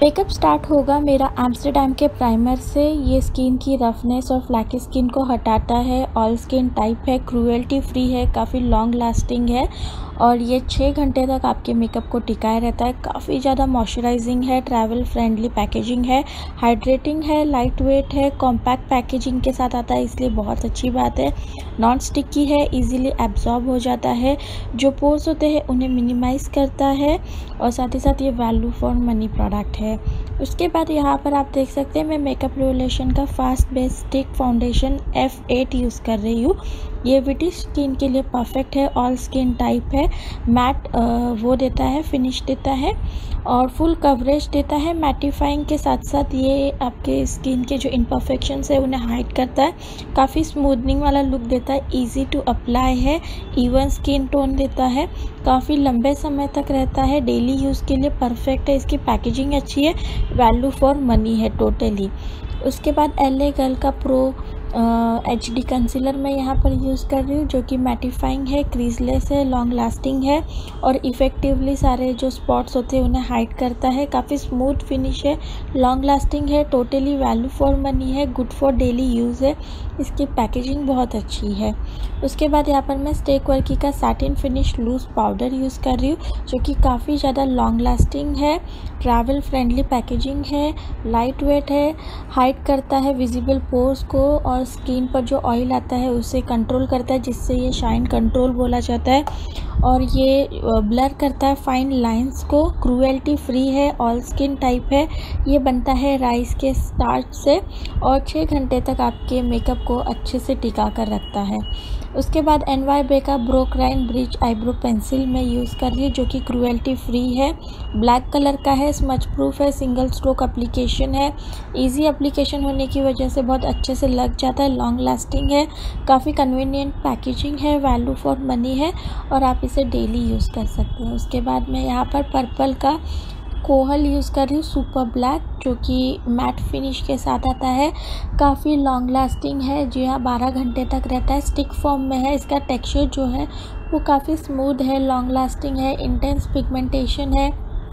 Makeup start होगा मेरा Amsterdam के प्राइमर से। ये स्किन की रफनेस और फ्लैकी स्किन को हटाता है। ऑल स्किन टाइप है, क्रूएल्टी फ्री है, काफ़ी लॉन्ग लास्टिंग है और ये 6 घंटे तक आपके मेकअप को टिकाए रहता है। काफ़ी ज़्यादा मॉइस्चराइजिंग है, ट्रैवल फ्रेंडली पैकेजिंग है, हाइड्रेटिंग है, लाइट वेट है, कॉम्पैक्ट पैकेजिंग के साथ आता है, इसलिए बहुत अच्छी बात है। नॉन स्टिकी है, इजीली एब्जॉर्ब हो जाता है, जो पोर्स होते हैं उन्हें मिनिमाइज़ करता है और साथ ही साथ ये वैल्यू फॉर मनी प्रोडक्ट है। उसके बाद यहाँ पर आप देख सकते हैं मैं मेकअप रेवोल्यूशन का fast base stick foundation F8 use कर रही हूँ। ये विटी स्किन के लिए परफेक्ट है, ऑल स्किन टाइप है, मैट वो देता है, फिनिश देता है और फुल कवरेज देता है। मैटिफाइंग के साथ साथ ये आपके स्किन के जो इम्परफेक्शंस है उन्हें हाइड करता है, काफ़ी स्मूथनिंग वाला लुक देता है, इजी टू अप्लाई है, इवन स्किन टोन देता है, काफ़ी लंबे समय तक रहता है, डेली यूज़ के लिए परफेक्ट है। इसकी पैकेजिंग अच्छी है, वैल्यू फॉर मनी है टोटली। उसके बाद LA गर्ल का प्रो HD कंसीलर मैं यहाँ पर यूज़ कर रही हूँ, जो कि मैटिफाइंग है, क्रीजलेस है, लॉन्ग लास्टिंग है और इफ़ेक्टिवली सारे जो स्पॉट्स होते हैं उन्हें हाइड करता है। काफ़ी स्मूथ फिनिश है, लॉन्ग लास्टिंग है, टोटली वैल्यू फॉर मनी है, गुड फॉर डेली यूज़ है। इसकी पैकेजिंग बहुत अच्छी है। उसके बाद यहाँ पर मैं स्टेक वर्की का satin finish loose powder use कर रही हूँ, जो कि काफ़ी ज़्यादा लॉन्ग लास्टिंग है, ट्रैवल फ्रेंडली पैकेजिंग है, लाइट वेट है, हाइड करता है विजिबल पोर्स को और स्किन पर जो ऑयल आता है उसे कंट्रोल करता है, जिससे ये शाइन कंट्रोल बोला जाता है और ये ब्लर करता है फाइन लाइंस को, क्रूएल्टी फ्री है, ऑल स्किन टाइप है। ये बनता है राइस के स्टार्च से और 6 घंटे तक आपके मेकअप को अच्छे से टिका कर रखता है। उसके बाद NYBE का ब्रोक्राइन ब्रिज आईब्रो पेंसिल मैं यूज़ कर रही हूँ, जो कि क्रूएल्टी फ्री है, ब्लैक कलर का है, स्मच प्रूफ है, सिंगल स्ट्रोक एप्लीकेशन है, इजी एप्लीकेशन होने की वजह से बहुत अच्छे से लग जाता है, लॉन्ग लास्टिंग है, काफ़ी कन्वीनियंट पैकेजिंग है, वैल्यू फॉर मनी है और आप इसे डेली यूज़ कर सकते हैं। उसके बाद मैं यहाँ पर पर्पल का कोहल यूज़ कर रही हूँ सुपर ब्लैक, जो कि मैट फिनिश के साथ आता है, काफ़ी लॉन्ग लास्टिंग है, जी हाँ 12 घंटे तक रहता है, स्टिक फॉर्म में है। इसका टेक्सचर जो है वो काफ़ी स्मूथ है, लॉन्ग लास्टिंग है, इंटेंस पिगमेंटेशन है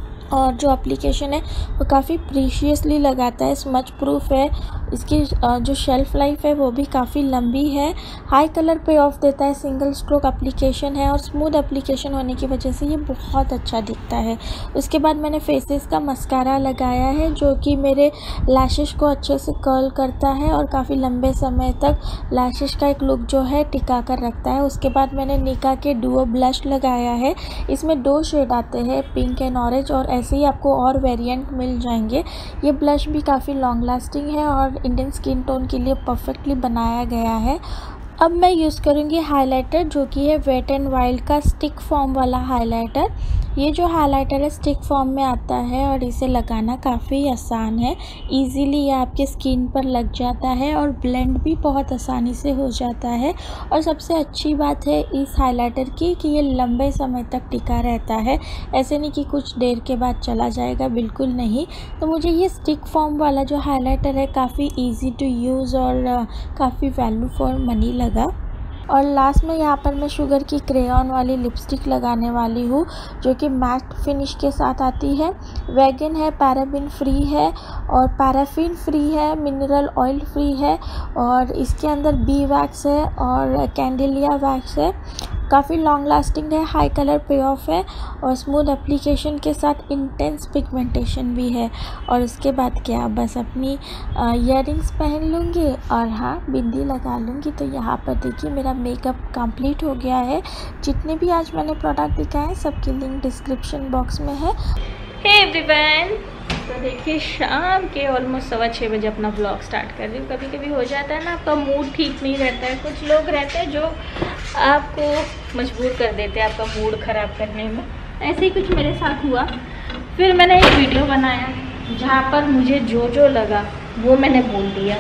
और जो एप्लीकेशन है वो काफ़ी प्रीशियसली लगाता है, स्मच प्रूफ है। इसकी जो शेल्फ़ लाइफ है वो भी काफ़ी लंबी है, हाई कलर पे ऑफ देता है, सिंगल स्ट्रोक एप्लीकेशन है और स्मूथ एप्लीकेशन होने की वजह से ये बहुत अच्छा दिखता है। उसके बाद मैंने फेसेस का मस्कारा लगाया है, जो कि मेरे लैशेस को अच्छे से कर्ल करता है और काफ़ी लंबे समय तक लैशेस का एक लुक जो है टिका कर रखता है। उसके बाद मैंने निका के डुओ ब्लश लगाया है, इसमें 2 शेड आते हैं, पिंक एंड ऑरेंज, और ऐसे ही आपको और वेरिएंट मिल जाएंगे। ये ब्लश भी काफ़ी लॉन्ग लास्टिंग है और इंडियन स्किन टोन के लिए परफेक्टली बनाया गया है। अब मैं यूज़ करूँगी हाइलाइटर, जो कि है वेट एंड वाइल्ड का स्टिक फॉर्म वाला हाइलाइटर। ये जो हाइलाइटर है स्टिक फॉर्म में आता है और इसे लगाना काफ़ी आसान है, इजीली ये आपके स्किन पर लग जाता है और ब्लेंड भी बहुत आसानी से हो जाता है। और सबसे अच्छी बात है इस हाइलाइटर की कि ये लंबे समय तक टिका रहता है, ऐसे नहीं कि कुछ देर के बाद चला जाएगा, बिल्कुल नहीं। तो मुझे ये स्टिक फॉर्म वाला जो हाइलाइटर है काफ़ी ईजी टू यूज़ और काफ़ी वैल्यू फॉर मनी लगा। और लास्ट में यहाँ पर मैं शुगर की क्रेयॉन वाली लिपस्टिक लगाने वाली हूँ, जो कि मैट फिनिश के साथ आती है, वेगन है, पैराबिन फ्री है और पैराफिन फ्री है, मिनरल ऑयल फ्री है और इसके अंदर बी वैक्स है और कैंडेलिया वैक्स है। काफ़ी लॉन्ग लास्टिंग है, हाई कलर पे ऑफ है और स्मूथ एप्लीकेशन के साथ इंटेंस पिगमेंटेशन भी है। और उसके बाद क्या, बस अपनी ईयरिंग्स पहन लूँगी और हाँ बिंदी लगा लूँगी। तो यहाँ पर देखिए मेरा मेकअप कंप्लीट हो गया है। जितने भी आज मैंने प्रोडक्ट दिखाए हैं सबकी लिंक डिस्क्रिप्शन बॉक्स में है। हे एवरीवन, तो देखिए शाम के ऑलमोस्ट 6:15 बजे अपना व्लॉग स्टार्ट कर रही हूँ। कभी कभी हो जाता है ना, आपका मूड ठीक नहीं रहता है, कुछ लोग रहते हैं जो आपको मजबूर कर देते हैं आपका मूड ख़राब करने में। ऐसे ही कुछ मेरे साथ हुआ। फिर मैंने एक वीडियो बनाया जहाँ पर मुझे जो लगा वो मैंने बोल दिया,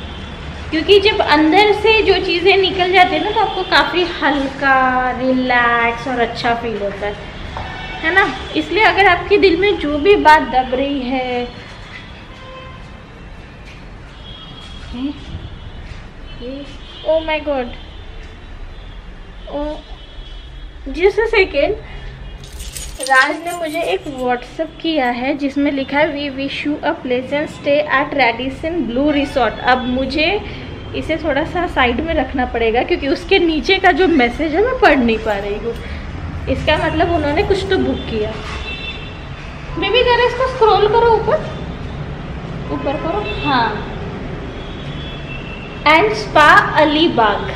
क्योंकि जब अंदर से जो चीज़ें निकल जाती हैं ना तो आपको काफ़ी हल्का, रिलैक्स और अच्छा फील होता है ना। इसलिए अगर आपके दिल में जो भी बात दब रही है, oh my god, oh just a second, Raj ने मुझे एक व्हाट्सएप किया है जिसमें लिखा है we wish you a pleasant stay at Radisson Blu resort. अब मुझे इसे थोड़ा सा साइड में रखना पड़ेगा क्योंकि उसके नीचे का जो मैसेज है मैं पढ़ नहीं पा रही हूँ। इसका मतलब उन्होंने कुछ तो बुक किया। बेबी जरा इसको स्क्रॉल करो, ऊपर करो। हाँ, एंड स्पा अलीबाग,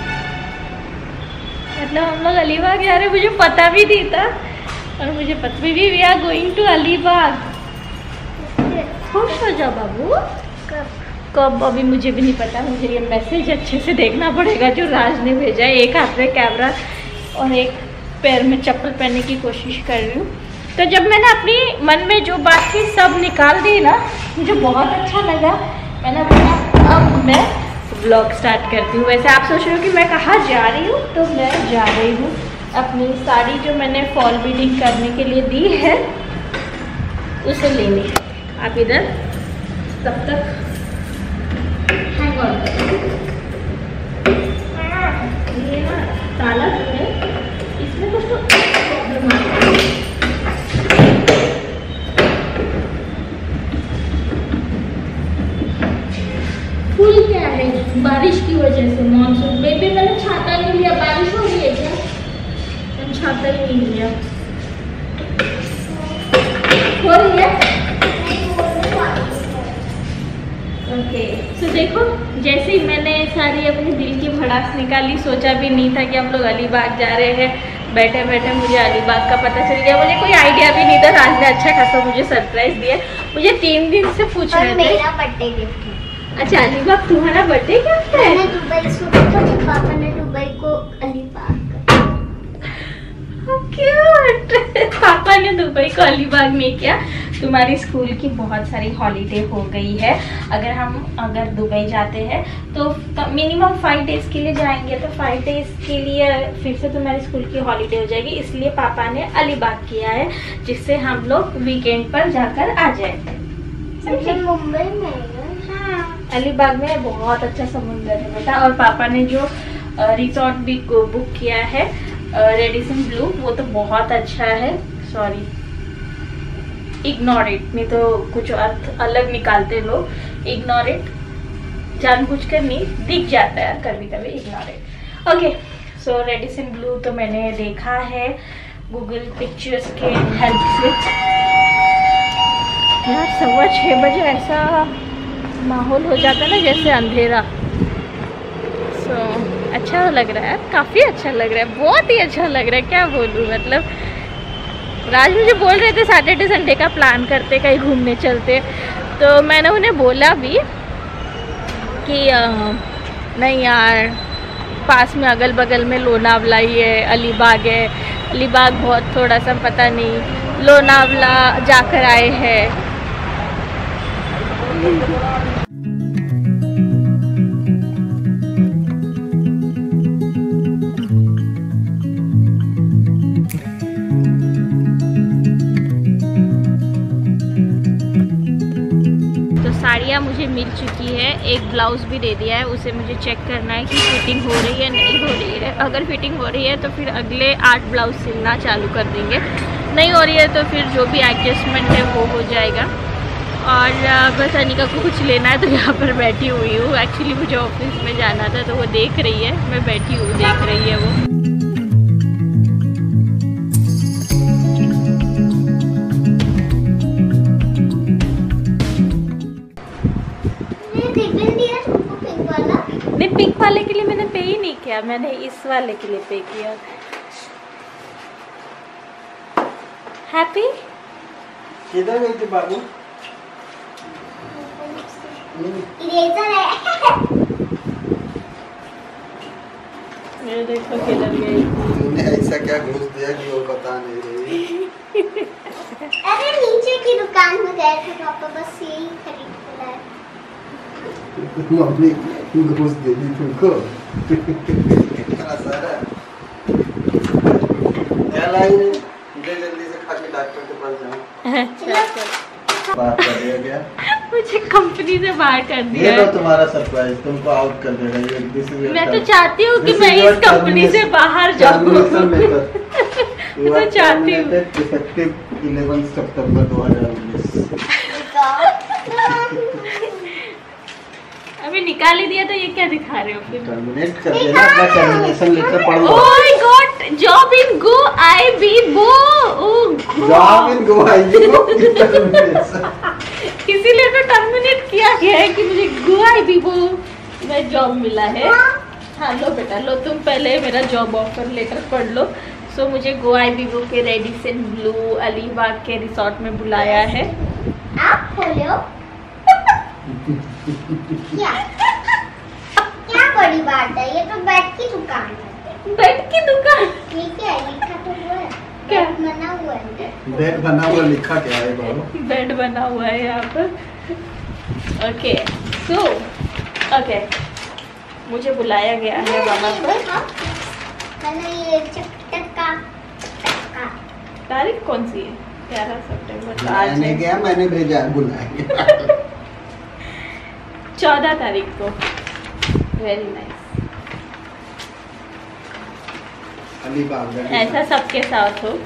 मतलब हम लोग अलीबाग जा रहे हैं। मुझे पता भी नहीं था और मुझे पता भी we are going to Alibag. खुश हो जाओ बाबू। कब अभी मुझे भी नहीं पता। मुझे ये मैसेज अच्छे से देखना पड़ेगा जो राज ने भेजा है। एक हाथ में कैमरा और एक पैर में चप्पल पहनने की कोशिश कर रही हूँ। तो जब मैंने अपनी मन में जो बात थी सब निकाल दी ना, मुझे बहुत अच्छा लगा। मैंने बोला अब मैं व्लॉग स्टार्ट करती हूँ। वैसे आप सोच रहे हो कि मैं कहाँ जा रही हूँ, तो मैं जा रही हूँ अपनी साड़ी जो मैंने फॉल बीडिंग करने के लिए दी है उसे लेने। आप इधर तब तक हैंग ऑन करो। ये ना ताला है, इसमें कुछ तो प्रॉब्लम आ रही है। फुल क्या है बारिश की वजह से, मानसून। बेबी मैंने छाता नहीं लिया, बारिश हो रही है क्या? छाता ही नहीं लिया। हो रही है ओके। तो देखो जैसे ही मैंने सारी अपनी दिल की भड़ास निकाली, सोचा भी नहीं था कि हम लोग अलीबाग जा रहे हैं। बैठे बैठे मुझे अलीबाग का पता चल गया। मुझे कोई आइडिया भी नहीं था। राज ने अच्छा खासा मुझे सरप्राइज दिया। मुझे 3 दिन से पूछ रहे थे। मेरा बर्थडे गिफ्ट। अच्छा, अलीबाग तुम्हारा बर्थडे गिफ्ट है? मैंने दुबई से पापा ने दुबई को अलीबाग। क्यूट। पापा ने दुबई को अलीबाग नहीं किया। तुम्हारी स्कूल की बहुत सारी हॉलीडे हो गई है। अगर दुबई जाते हैं तो मिनिमम 5 डेज के लिए जाएंगे, तो 5 डेज के लिए फिर से तुम्हारी स्कूल की हॉलीडे हो जाएगी। इसलिए पापा ने अलीबाग किया है, जिससे हम लोग वीकेंड पर जाकर आ जाए। मुंबई में? हाँ, अलीबाग में बहुत अच्छा समुंदर है बेटा। और पापा ने जो रिसोर्ट भी बुक किया है रेडिसन ब्लू, वो तो बहुत अच्छा है। सॉरी, इग्नोर इट, नहीं तो कुछ अर्थ अलग निकालते लोग। इग्नोर इट, जानबूझकर नहीं, दिख जाता है कभी कभी। Ignore it. Okay, so Radisson Blu तो मैंने देखा है गूगल पिक्चर्स के हेल्प से। यार 6:15 बजे ऐसा माहौल हो जाता है ना जैसे अंधेरा। अच्छा लग रहा है, काफ़ी अच्छा लग रहा है, बहुत ही अच्छा लग रहा है। क्या बोलूँ, मतलब राज मुझे बोल रहे थे सैटरडे संडे का प्लान करते, कहीं घूमने चलते। तो मैंने उन्हें बोला भी कि नहीं यार, पास में अगल बगल में लोनावला ही है, अलीबाग है। अलीबाग बहुत थोड़ा सा पता नहीं, लोनावला जाकर आए हैं। साड़ियाँ मुझे मिल चुकी है, एक ब्लाउज़ भी दे दिया है। उसे मुझे चेक करना है कि फिटिंग हो रही है नहीं हो रही है। अगर फिटिंग हो रही है तो फिर अगले 8 ब्लाउज सिलना चालू कर देंगे। नहीं हो रही है तो फिर जो भी एडजस्टमेंट है वो हो जाएगा। और बस अनिका को कुछ लेना है तो यहाँ पर बैठी हुई हूँ। एक्चुअली मुझे ऑफिस में जाना था तो वो देख रही है, मैं बैठी हूँ, देख रही है वो। नहीं, पिंक वाले के लिए मैंने पे ही नहीं किया, मैंने इस वाले के लिए पे किया। हैप्पी? किधर गई थी बाबू? इरेजर है। ये देखो किधर गई। तूने ऐसा क्या घूस दिया कि वो बता नहीं रही? अरे नीचे की दुकान में गए थे पापा, बस यही खरीद के लाए। मम्मी घूस दे दी तुमको। इतना सारा क्या लाई रे? जल्दी से खा के डॉक्टर के पास जाओ। बात कर दिया क्या? मुझे कंपनी से बाहर कर दिया। ये लो तुम्हारा सरप्राइज, तुमको आउट कर देगा ये। मैं तो चाहती हूँ कि मैं इस कंपनी से बाहर जाऊँ। तो चाहती हूँ। इफेक्टिव 11 सितंबर 2019। अभी निकाल ही दिया तो ये क्या दिखा रहे हो फिर? टर्मिनेट कर देना, अपना टर्मिनेशन लेटर पढ़ लो। ओह माय गॉड, जॉब इन गो आई बी बो। जॉब इन गो आई बी बो इसीलिए तो टर्मिनेट किया गया है कि मुझे गो आई बी बो में जॉब मिला है। हाँ लो बेटा लो, तुम पहले मेरा जॉब ऑफर लेटर पढ़ लो। सो मुझे गो आई बी बो के रेडिसन ब्लू अलीबाग के रिसोर्ट में बुलाया है। आप खोलो। क्या बड़ी बात है, ये तो बेड की दुकान है। बेड की दुकान? ये क्या है, लिखा तो हुआ है। क्या बना हुआ है? बेड बना हुआ, लिखा क्या है बाबू? बेड बना हुआ है यहाँ पर। ओके सो ओके, मुझे बुलाया गया है वहाँ पर। ये चक्का तारीख कौन सी है? 11 सितंबर। आज मैंने गया, मैंने भेजा बुलाया 14 तारीख को। Very nice. अलीबाग ऐसा सबके साथ हो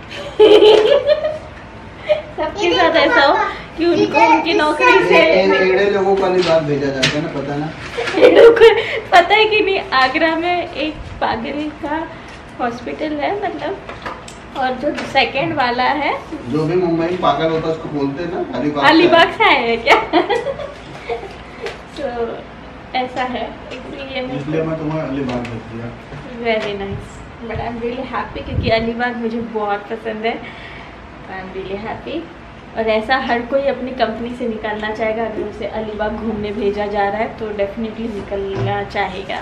सबके साथ ऐसा हो कि उनको उनकी नौकरी से एड़े लोगों को अलीबाग भेजा जाता है ना, पता ना? पता है कि नहीं, आगरा में एक पागल का हॉस्पिटल है मतलब, और जो सेकंड वाला है, जो भी मुंबई में पागल होता है उसको बोलते हैं ना अलीबाग से आए हैं क्या? तो ऐसा है, इसलिए मैं तुम्हें अलीबाग भेज दिया। Very nice, but I am really happy क्योंकि अलीबाग मुझे बहुत पसंद है। I am really happy. और ऐसा हर कोई अपनी कंपनी से निकलना चाहेगा। अगर उसे अलीबाग घूमने भेजा जा रहा है तो डेफिनेटली निकलना चाहेगा।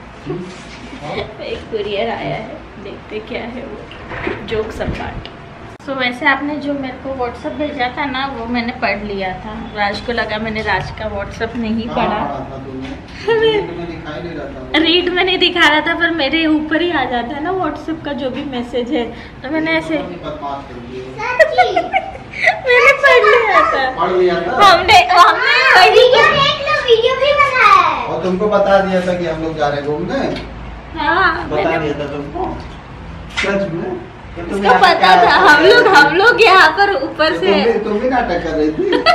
एक कुरियर आया है, देखते क्या है वो। जोक सब पार्ट। सो वैसे आपने जो मेरे को व्हाट्सअप भेजा था ना, वो मैंने पढ़ लिया था। राज को लगा मैंने राज का व्हाट्सअप नहीं पढ़ा। रीड में नहीं दिखा रहा था, पर मेरे ऊपर ही आ जाता है ना व्हाट्सएप का जो भी मैसेज है, तो मैंने ऐसे मैंने पढ़ लिया था। हमने वीडियो भी बनाया है और तुमको बता दिया था कि हम लोग जा रहे हैं घूमने। हाँ, बता दिया था तुमको सच में? उसको पता था। हम लोग यहाँ पर ऊपर से तुम भी नाटक कर रही थी।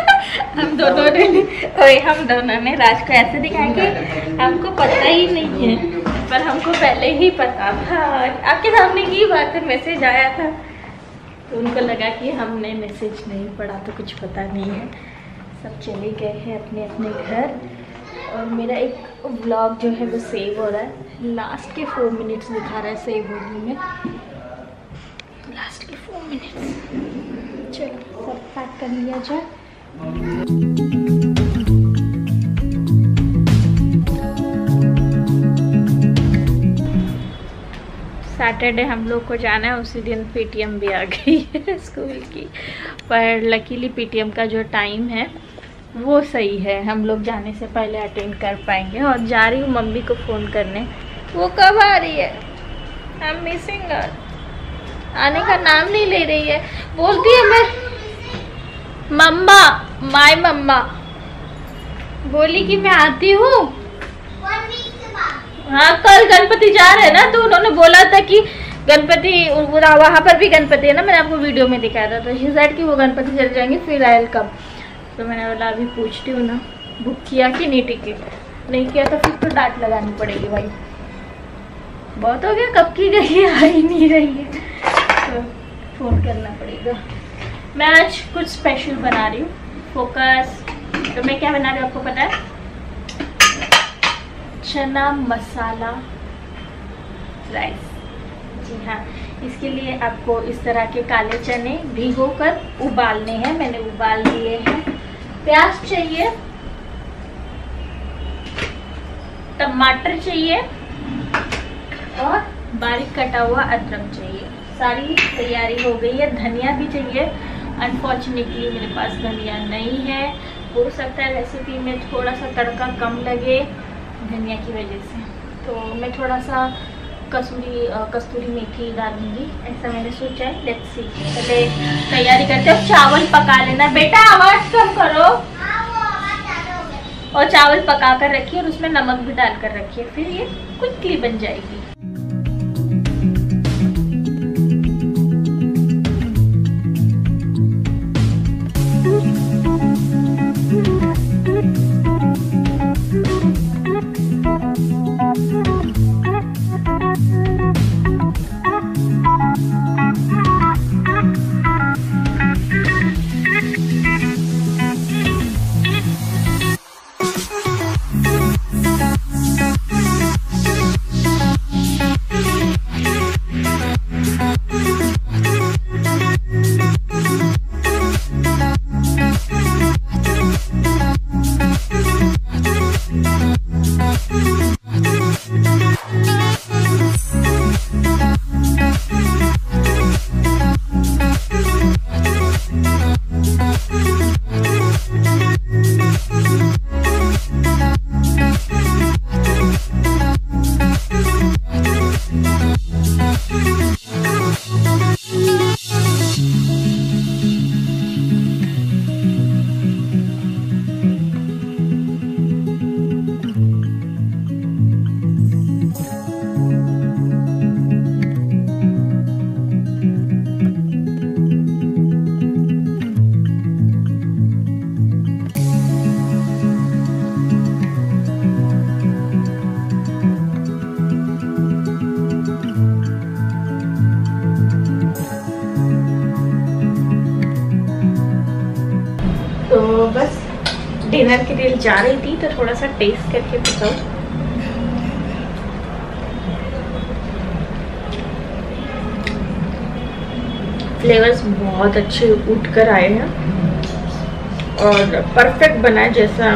हम दोनों ने राज को ऐसे दिखाया कि हमको पता ही नहीं है, पर हमको पहले ही पता था। आपके सामने की बात है, मैसेज आया था तो उनको लगा कि हमने मैसेज नहीं पढ़ा तो कुछ पता नहीं है। सब चले गए हैं अपने अपने घर, और मेरा एक व्लॉग जो है वो सेव हो रहा है। लास्ट के 4 मिनट्स दिखा रहा है सेव होने में, लास्ट के 4 मिनट्स। चलो सब पैक कर लिया जाए। सैटरडे हम लोग को जाना है, उसी दिन पीटीएम भी आ गई है स्कूल की। पर लकीली पीटीएम का जो टाइम है वो सही है, हम लोग जाने से पहले अटेंड कर पाएंगे। और जा रही हूँ मम्मी को फ़ोन करने। वो कब आ रही है? I am missing her. आने का नाम नहीं ले रही है, बोलती है मैं मम्मा, माय मम्मा बोली कि मैं आती हूँ। हाँ, कल गणपति जा रहे हैं ना, तो उन्होंने बोला था कि गणपति वहाँ पर भी गणपति है ना, मैंने आपको वीडियो में दिखाया था। तो शी सेड कि वो गणपति चले जाएंगे फिर आयल कब। तो मैंने बोला अभी पूछती हूँ ना, बुक किया कि नहीं टिकट। नहीं किया तो फिर तो डांट लगानी पड़ेगी भाई, बहुत हो गया, कब की गई है, आ ही नहीं रही है, तो फ़ोन करना पड़ेगा। मैं आज कुछ स्पेशल बना रही हूँ, फोकस। तो मैं क्या बना रही हूँ आपको पता है? चना मसाला राइस। जी हाँ, इसके लिए आपको इस तरह के काले चने भिगोकर उबालने हैं। मैंने उबाल लिए हैं। प्याज चाहिए, टमाटर चाहिए और बारीक कटा हुआ अदरक चाहिए। सारी तैयारी हो गई है। धनिया भी चाहिए। अनफॉर्चुनेटली मेरे पास धनिया नहीं है। हो सकता है रेसिपी में थोड़ा सा तड़का कम लगे धनिया की वजह से, तो मैं थोड़ा सा कस्तूरी मेथी डालूंगी, ऐसा मैंने सोचा है। लेट्स सी, पहले तैयारी करते हो। चावल पका लेना बेटा, आवाज़ कम करो। और चावल पका कर रखिए और उसमें नमक भी डाल कर रखिए, फिर ये क्विकली बन जाएगी। डिनर के लिए जा रही थी तो थोड़ा सा टेस्ट करके बताऊँ। फ्लेवर्स बहुत अच्छे उठ कर आए हैं और परफेक्ट बना है, जैसा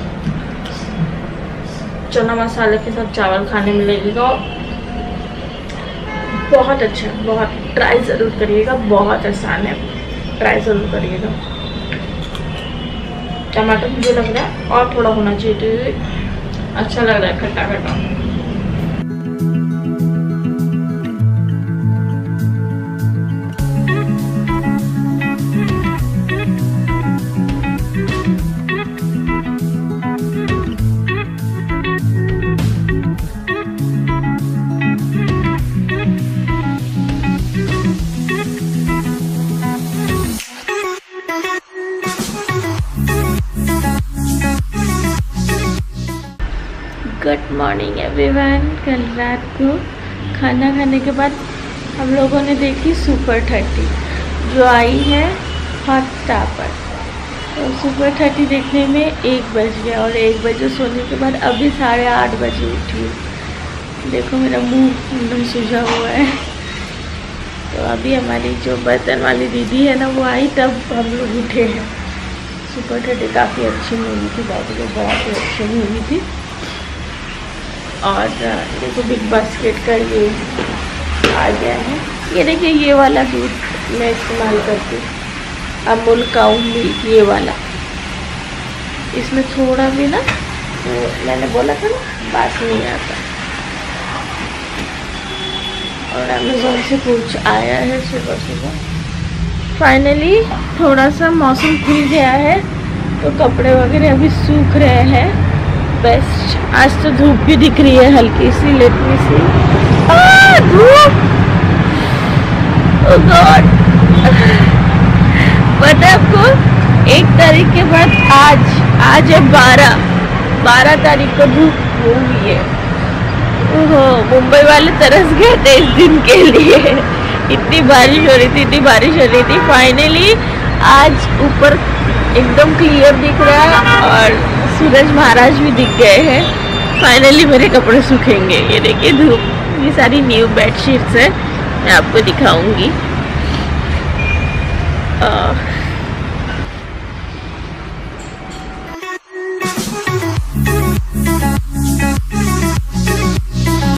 चना मसाले के साथ चावल खाने में लगेगा। बहुत अच्छा, बहुत ट्राई ज़रूर करिएगा, बहुत आसान है, ट्राई ज़रूर करिएगा। टमाटर मुझे लग रहा है और थोड़ा होना चाहिए, अच्छा लग रहा है खट्टा खट्टा। Good morning everyone. कल रात को खाना खाने के बाद हम लोगों ने देखी सुपर 30 जो आई है हॉटस्टार पर। तो सुपर 30 देखने में 1 बज गया और 1 बजे सोने के बाद अभी 8:30 बजे उठी हूँ। देखो मेरा मुंह एकदम सूजा हुआ है। तो अभी हमारी जो बर्तन वाली दीदी है ना वो आई तब हम लोग उठे हैं। सुपर 30 काफ़ी अच्छी मूवी थी, बहुत ही अच्छी मूवी थी। और देखो बिग बास्केट का ये आ गया है। ये देखिए ये वाला दूध मैं इस्तेमाल करती हूँ, अमूल काऊ मिल्क, ये वाला। इसमें थोड़ा भी ना, तो मैंने बोला था ना, बास नहीं आता। और अमेज़न से कुछ आया है सुबह सुबह। फाइनली थोड़ा सा मौसम खुल गया है तो कपड़े वगैरह अभी सूख रहे हैं। बेस्ट। आज तो धूप भी दिख रही है हल्की सी, लेट मी सी। धूप, ओह गॉड। पता है आपको 1 तारीख के बाद आज है 12 तारीख को धूप हो हुई है। ओहो, मुंबई वाले तरस गए थे इस दिन के लिए। इतनी बारिश हो रही थी। फाइनली आज ऊपर एकदम क्लियर दिख रहा है और सूरज महाराज भी दिख गए हैं। फाइनली मेरे कपड़े सूखेंगे। ये देखिए धूप, ये सारी न्यू बेडशीट्स है, मैं आपको दिखाऊंगी।